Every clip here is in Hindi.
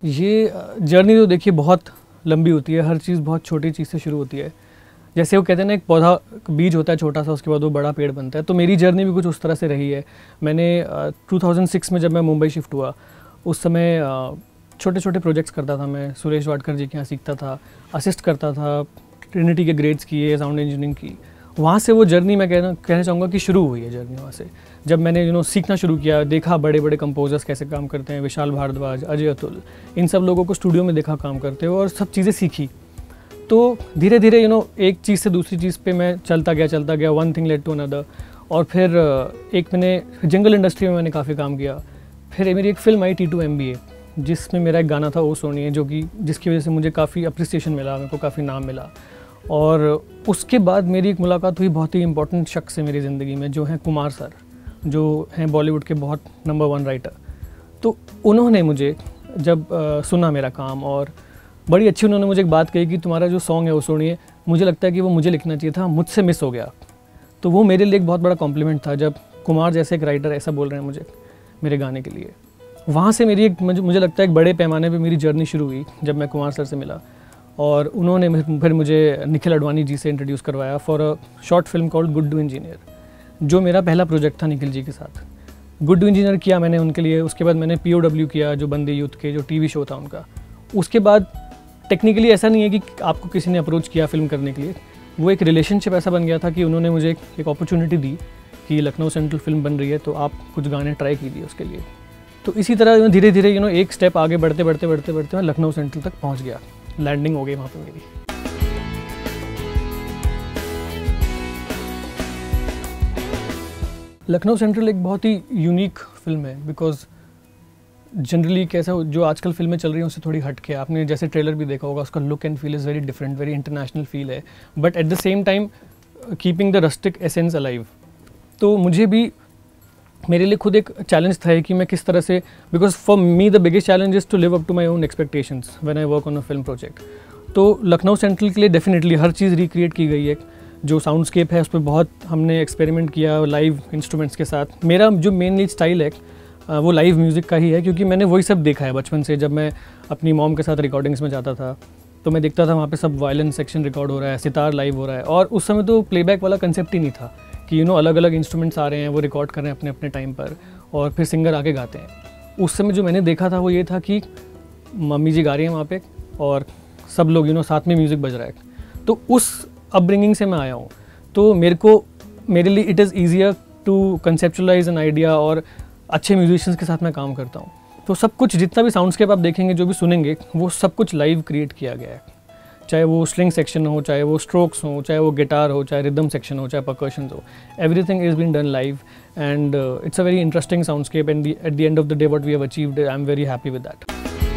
ये जर्नी तो देखिए बहुत लंबी होती है, हर चीज़ बहुत छोटी चीज़ से शुरू होती है। जैसे वो कहते हैं ना, एक पौधा बीज होता है छोटा सा, उसके बाद वो बड़ा पेड़ बनता है। तो मेरी जर्नी भी कुछ उस तरह से रही है। मैंने 2006 में जब मैं मुंबई शिफ्ट हुआ, उस समय छोटे छोटे प्रोजेक्ट्स करता था मैं। सुरेश वाडकर जी के यहाँ सीखता था, असिस्ट करता था, ट्रिनिटी के ग्रेड्स किए, साउंड इंजीनियरिंग की। वहाँ से वो जर्नी मैं कहना चाहूँगा कि शुरू हुई है जर्नी वहाँ से। जब मैंने सीखना शुरू किया, देखा बड़े बड़े कंपोजर्स कैसे काम करते हैं, विशाल भारद्वाज, अजय अतुल, इन सब लोगों को स्टूडियो में देखा काम करते हुए और सब चीज़ें सीखी। तो धीरे धीरे एक चीज़ से दूसरी चीज़ पे मैं चलता गया, one thing led to another. और फिर एक मैंने जंगल इंडस्ट्री में मैंने काफ़ी काम किया। फिर मेरी एक फ़िल्म आई T2 MBA, जिसमें मेरा एक गाना था ओ सोनिए, जिसकी वजह से मुझे काफ़ी अप्रिसिएशन मिला, मेरे को काफ़ी नाम मिला। और उसके बाद मेरी एक मुलाकात हुई बहुत ही इंपॉर्टेंट शख्स से मेरी ज़िंदगी में, जो हैं कुमार सर, जो हैं बॉलीवुड के बहुत नंबर 1 राइटर। तो उन्होंने मुझे जब सुना मेरा काम, और बड़ी अच्छी उन्होंने मुझे एक बात कही कि तुम्हारा जो सॉन्ग है वो सुनिए, मुझे लगता है कि वो मुझे लिखना चाहिए था, मुझसे मिस हो गया। तो वो मेरे लिए एक बहुत बड़ा कॉम्प्लीमेंट था, जब कुमार जैसे एक राइटर ऐसा बोल रहे हैं मुझे मेरे गाने के लिए। वहाँ से मेरी मुझे लगता है एक बड़े पैमाने पे मेरी जर्नी शुरू हुई, जब मैं कुमार सर से मिला। और उन्होंने फिर मुझे निखिल अडवाणी जी से इंट्रोड्यूस करवाया for a short film called good to engineer, जो मेरा पहला प्रोजेक्ट था निखिल जी के साथ। गुड टू इंजीनियर किया मैंने उनके लिए। उसके बाद मैंने POW किया, जो बंदे यूथ के जो TV शो था उनका। उसके बाद टेक्निकली ऐसा नहीं है कि आपको किसी ने अप्रोच किया फिल्म करने के लिए, वो एक रिलेशनशिप ऐसा बन गया था कि उन्होंने मुझे एक अपॉर्चुनिटी दी कि लखनऊ सेंट्रल फिल्म बन रही है, तो आप कुछ गाने ट्राई कीजिए उसके लिए। तो इसी तरह धीरे धीरे एक स्टेप आगे बढ़ते मैं लखनऊ सेंट्रल तक पहुँच गया। लैंडिंग हो गई वहाँ पर मेरी। लखनऊ सेंट्रल एक बहुत ही यूनिक फिल्म है, बिकॉज जनरली कैसा जो आजकल फिल्में चल रही हैं उससे थोड़ी हट के, आपने जैसे ट्रेलर भी देखा होगा, उसका look and feel is very different, very international feel है, but at the same time keeping the rustic essence alive. तो मेरे लिए खुद एक चैलेंज था कि मैं किस तरह से, because for me the biggest challenge is to live up to my own expectations when I work on a film project. तो लखनऊ सेंट्रल के लिए डेफिनेटली हर चीज़ रिक्रिएट की गई है। जो साउंडस्केप है उस पर बहुत हमने एक्सपेरिमेंट किया लाइव इंस्ट्रूमेंट्स के साथ। मेरा जो मेनली स्टाइल है वो लाइव म्यूज़िक का ही है, क्योंकि मैंने वही सब देखा है बचपन से। जब मैं अपनी मॉम के साथ रिकॉर्डिंग्स में जाता था तो मैं देखता था वहाँ पे सब वायलिन सेक्शन रिकॉर्ड हो रहा है, सितार लाइव हो रहा है। और उस समय तो प्लेबैक वाला कंसेप्ट ही नहीं था कि अलग अलग इंस्ट्रूमेंट्स आ रहे हैं, वो रिकॉर्ड कर रहे हैं अपने अपने टाइम पर, और फिर सिंगर आके गाते हैं। उस समय जो मैंने देखा था वो ये था कि मम्मी जी गा रही हैं वहाँ पे और सब लोग साथ में म्यूज़िक बज रहा है। तो उस अपब्रिंगिंग से मैं आया हूँ। तो मेरे लिए it is easier to conceptualise an idea, और अच्छे म्यूजिशियंस के साथ मैं काम करता हूँ। तो सब कुछ जितना भी साउंडस्केप आप देखेंगे, जो भी सुनेंगे, वो सब कुछ लाइव क्रिएट किया गया है। चाहे वो स्ट्रिंग सेक्शन हो, चाहे वो स्ट्रोक्स हो, चाहे वो गिटार हो, चाहे रिदम सेक्शन हो, चाहे परकशन हो, everything is been done live, and it's a very interesting soundscape, and at the end of the day what we have achieved, I am very happy with that.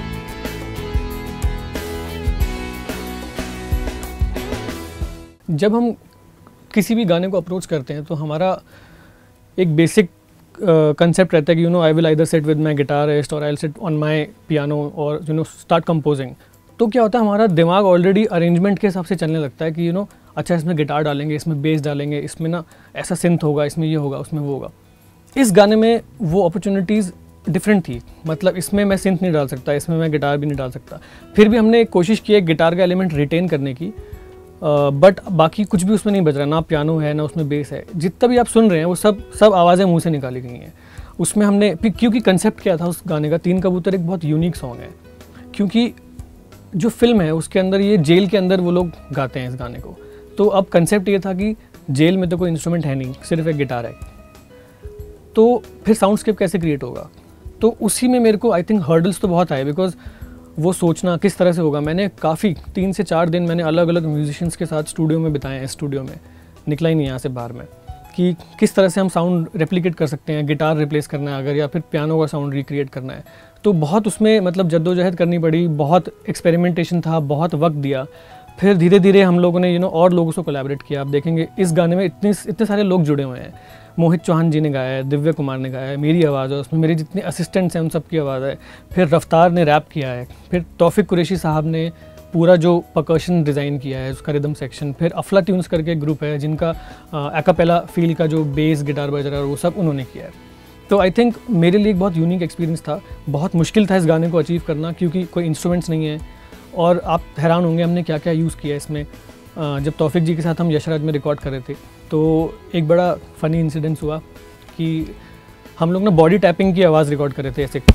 जब हम किसी भी गाने को अप्रोच करते हैं तो हमारा एक बेसिक कंसेप्ट रहता है कि I will either sit with my guitarist और I will sit on my piano और स्टार्ट कंपोजिंग। तो क्या होता है, हमारा दिमाग ऑलरेडी अरेंजमेंट के हिसाब से चलने लगता है कि अच्छा इसमें गिटार डालेंगे, इसमें बेस डालेंगे, इसमें ना ऐसा सिंथ होगा, इसमें ये होगा, उसमें वो होगा। इस गाने में वो अपॉर्चुनिटीज़ डिफरेंट थी। मतलब इसमें मैं सिंथ नहीं डाल सकता, इसमें मैं गिटार भी नहीं डाल सकता। फिर भी हमने कोशिश की है गिटार का एलिमेंट रिटेन करने की, बट बाकी कुछ भी उसमें नहीं बज रहा, ना पियानो है ना उसमें बेस है। जितना भी आप सुन रहे हैं वो सब आवाज़ें मुंह से निकाली गई हैं। उसमें हमने, क्योंकि कंसेप्ट क्या था उस गाने का, 3 कबूतर एक बहुत यूनिक सॉन्ग है, क्योंकि जो फिल्म है उसके अंदर ये जेल के अंदर वो लोग गाते हैं इस गाने को। तो अब कंसेप्ट ये था कि जेल में तो कोई इंस्ट्रूमेंट है नहीं, सिर्फ एक गिटार है, तो फिर साउंडस्केप कैसे क्रिएट होगा। तो उसी में मेरे को आई थिंक हर्डल्स तो बहुत आए, बिकॉज वो सोचना किस तरह से होगा। मैंने काफ़ी 3 से 4 दिन मैंने अलग अलग म्यूजिशियंस के साथ स्टूडियो में बिताए हैं, स्टूडियो में निकला ही नहीं यहाँ से बाहर में, कि किस तरह से हम साउंड रेप्लिकेट कर सकते हैं, गिटार रिप्लेस करना है अगर, या फिर पियानो का साउंड रिक्रिएट करना है। तो बहुत उसमें मतलब जद्दोजहद करनी पड़ी, बहुत एक्सपेरिमेंटेशन था, बहुत वक्त दिया। फिर धीरे धीरे हम लोगों ने और लोगों से कोलैबोरेट किया। आप देखेंगे इस गाने में इतने सारे लोग जुड़े हुए हैं। मोहित चौहान जी ने गाया है, दिव्य कुमार ने गाया है, मेरी आवाज़ है उसमें, मेरे जितने असिस्टेंट्स हैं उन सब की आवाज़ है। फिर रफ्तार ने रैप किया है, फिर तौफिक कुरैशी साहब ने पूरा जो परकशन डिज़ाइन किया है उसका रिदम सेक्शन, फिर अफला ट्यून्स करके एक ग्रुप है जिनका एकापेला फील का जो बेस गिटार बज रहा है वो सब उन्होंने किया है। तो आई थिंक मेरे लिए एक बहुत यूनिक एक्सपीरियंस था। बहुत मुश्किल था इस गाने को अचीव करना क्योंकि कोई इंस्ट्रूमेंट्स नहीं है, और आप हैरान होंगे हमने क्या क्या यूज़ किया इसमें। जब तौफिक जी के साथ हम यशराज में रिकॉर्ड कर रहे थे तो एक बड़ा फ़नी इंसिडेंस हुआ कि हम लोग ना बॉडी टैपिंग की आवाज़ रिकॉर्ड कर रहे थे, ऐसे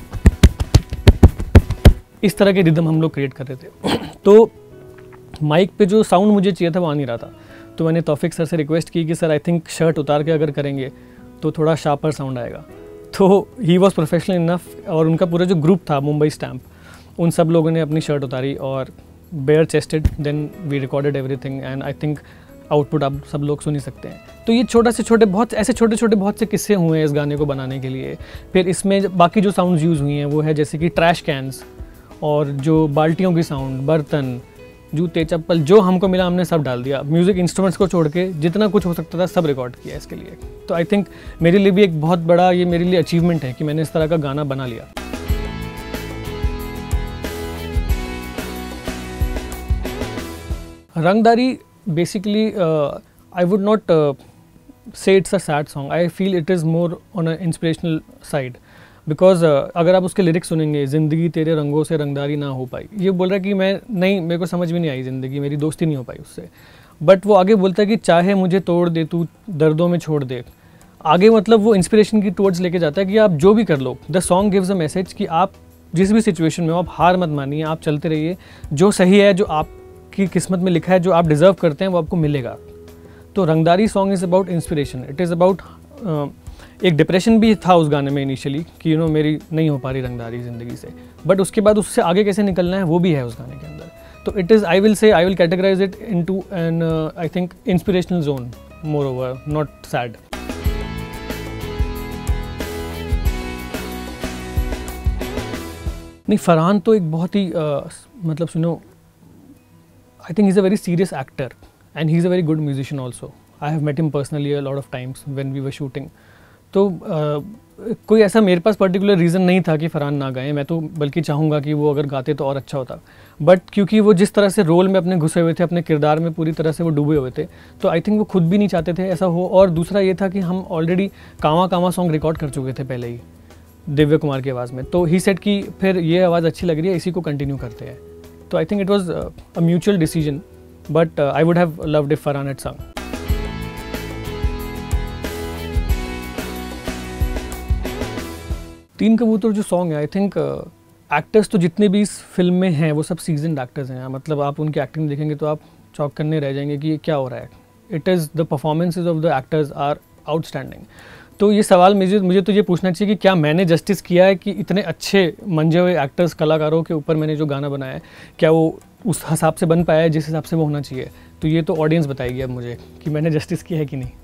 इस तरह के रिदम हम लोग क्रिएट कर रहे थे। तो माइक पे जो साउंड मुझे चाहिए था वो आ नहीं रहा था, तो मैंने तौफिक सर से रिक्वेस्ट की कि सर आई थिंक शर्ट उतार के अगर करेंगे तो थोड़ा शार्पर साउंड आएगा। तो ही वॉज प्रोफेशनल इनफ, और उनका पूरा जो ग्रुप था मुंबई स्टैम्प, उन सब लोगों ने अपनी शर्ट उतारी और bare chested, then we recorded everything, and I think output आप सब लोग सुन ही सकते हैं। तो ये छोटे से बहुत से किस्से हुए हैं इस गाने को बनाने के लिए। फिर इसमें बाकी जो साउंड्स यूज़ हुई हैं वो है जैसे कि ट्रैश कैन्स, और जो बाल्टियों की साउंड, बर्तन, जूते, चप्पल, जो हमको मिला हमने सब डाल दिया। म्यूज़िक इंस्ट्रूमेंट्स को छोड़ के जितना कुछ हो सकता था सब रिकॉर्ड किया इसके लिए। तो आई थिंक मेरे लिए भी एक बहुत बड़ा ये मेरे लिए अचीवमेंट है कि मैंने इस तरह का गाना बना लिया। Rangdaari basically I would not say it's a sad song. I feel it is more on an inspirational side because अगर आप उसके लिरिक्स सुनेंगे, ज़िंदगी तेरे रंगों से रंगदारी ना हो पाई, ये बोल रहा है कि मेरे को समझ में नहीं आई ज़िंदगी, मेरी दोस्ती नहीं हो पाई उससे। बट वो आगे बोलता है कि चाहे मुझे तोड़ दे तू दर्दों में छोड़ दे। आगे मतलब वो इंस्पिरेशन की टूवर्ड्स लेके जाता है कि आप जो भी कर लो, the song gives a message कि आप जिस भी सिचुएशन में हो आप हार मत मानिए, आप चलते रहिए, जो सही है, जो आपकी किस्मत में लिखा है, जो आप डिज़र्व करते हैं वो आपको मिलेगा। तो Rangdaari song is about inspiration, it is about एक डिप्रेशन भी था उस गाने में इनिशियली कि मेरी नहीं हो पा रही रंगदारी ज़िंदगी से, बट उसके बाद उससे आगे कैसे निकलना है वो भी है उस गाने के अंदर। तो it is I will categorise it into an I think inspirational zone more over, not sad. नहीं, फरहान तो एक बहुत ही मतलब सुनो, I think he is a very serious actor and he's a very good musician also. I have met him personally a lot of times when we were shooting. तो कोई ऐसा मेरे पास पर्टिकुलर रीज़न नहीं था कि फरहान ना गाएं, मैं तो बल्कि चाहूँगा कि वो अगर गाते तो और अच्छा होता। बट क्योंकि वो जिस तरह से रोल में अपने घुसे हुए थे, अपने किरदार में पूरी तरह से वो डूबे हुए थे, तो आई थिंक वो खुद भी नहीं चाहते थे ऐसा हो। और दूसरा ये था कि हम ऑलरेडी कामा कामा सॉन्ग रिकॉर्ड कर चुके थे पहले ही दिव्य कुमार की आवाज़ में, तो ही सेट कि फिर ये आवाज़ अच्छी लग रही है, इसी को कंटिन्यू करते हैं। तो I think it was a mutual decision, but I would have loved if Farhan had sung. तीन कबूतर जो सॉन्ग है, आई थिंक एक्टर्स तो जितने भी इस फिल्म में हैं वो सब सीजन्ड एक्टर्स हैं। मतलब आप उनकी एक्टिंग देखेंगे तो आप चौंक करने रह जाएंगे कि ये क्या हो रहा है। It is the performances of the actors are outstanding. तो ये सवाल मुझे तो ये पूछना चाहिए कि क्या मैंने जस्टिस किया है कि इतने अच्छे मंजे हुए एक्टर्स, कलाकारों के ऊपर मैंने जो गाना बनाया है, क्या वो उस हिसाब से बन पाया है जिस हिसाब से वो होना चाहिए। तो ये तो ऑडियंस बताएगी अब मुझे कि मैंने जस्टिस किया है कि नहीं।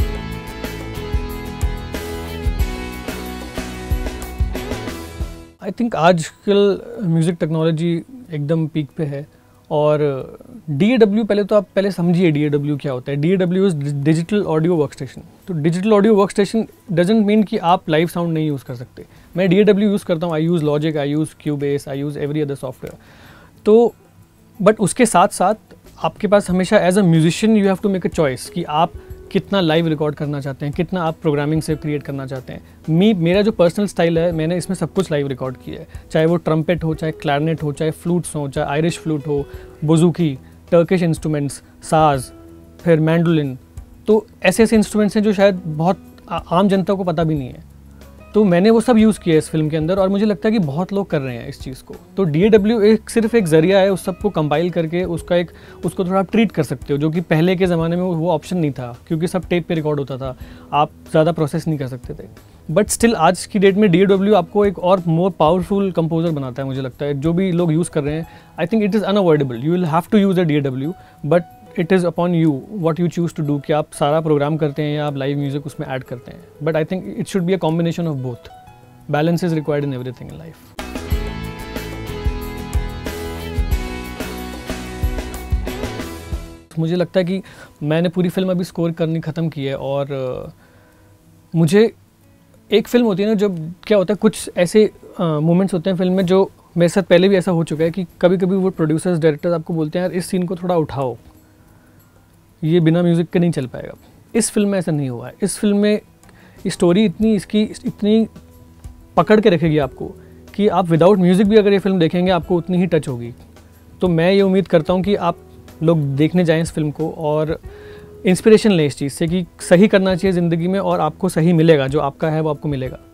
आई थिंक आजकल म्यूज़िक टेक्नोलॉजी एकदम पीक पे है, और DAW पहले समझिए DAW क्या होता है। DAW is digital audio work station. तो digital audio work station doesn't mean कि आप लाइव साउंड नहीं यूज़ कर सकते। मैं DAW यूज़ करता हूँ, I use Logic, I use Cubase, I use every other software. तो बट उसके साथ साथ आपके पास हमेशा as a musician you have to make a choice कि आप कितना लाइव रिकॉर्ड करना चाहते हैं, कितना आप प्रोग्रामिंग से क्रिएट करना चाहते हैं। मेरा जो पर्सनल स्टाइल है, मैंने इसमें सब कुछ लाइव रिकॉर्ड किया है, चाहे वो ट्रम्पेट हो, चाहे क्लैरनेट हो, चाहे फ्लूट्स हो, चाहे आयरिश फ्लूट हो, बुजुकी, टर्किश इंस्ट्रूमेंट्स, साज, फिर मैंडोलिन। तो ऐसे इंस्ट्रूमेंट्स हैं जो शायद बहुत आम जनता को पता भी नहीं है। तो मैंने वो सब यूज़ किया इस फिल्म के अंदर, और मुझे लगता है कि बहुत लोग कर रहे हैं इस चीज़ को। तो DAW सिर्फ एक ज़रिया है उस सब को कंपाइल करके उसको थोड़ा आप ट्रीट कर सकते हो, जो कि पहले के ज़माने में वो ऑप्शन नहीं था क्योंकि सब टेप पे रिकॉर्ड होता था, आप ज़्यादा प्रोसेस नहीं कर सकते थे। बट स्टिल आज की डेट में DAW आपको एक और मोर पावरफुल कंपोजर बनाता है, मुझे लगता है। जो भी लोग यूज़ कर रहे हैं, I think it is unavoidable, you will have to use a DAW, but it is upon you what you choose to do कि आप सारा प्रोग्राम करते हैं या आप लाइव म्यूज़िक उसमें ऐड करते हैं। But I think it should be a combination of both. Balance is required in everything in life. मुझे लगता है कि मैंने पूरी फिल्म अभी स्कोर करनी ख़त्म की है, और मुझे एक फिल्म होती है ना, जब क्या होता है कुछ ऐसे मोमेंट्स होते हैं फिल्म में, जो मेरे साथ पहले भी ऐसा हो चुका है कि कभी कभी वो प्रोड्यूसर्स, डायरेक्टर्स आपको बोलते हैं यार इस सीन को थोड़ा उठाओ, ये बिना म्यूज़िक के नहीं चल पाएगा। इस फिल्म में ऐसा नहीं हुआ है। इस फिल्म में ये स्टोरी इतनी पकड़ के रखेगी आपको कि आप विदाउट म्यूज़िक भी अगर ये फिल्म देखेंगे आपको उतनी ही टच होगी। तो मैं ये उम्मीद करता हूँ कि आप लोग देखने जाएं इस फिल्म को और इंस्पिरेशन लें इस चीज़ से कि सही करना चाहिए ज़िंदगी में और आपको सही मिलेगा, जो आपका है वो आपको मिलेगा।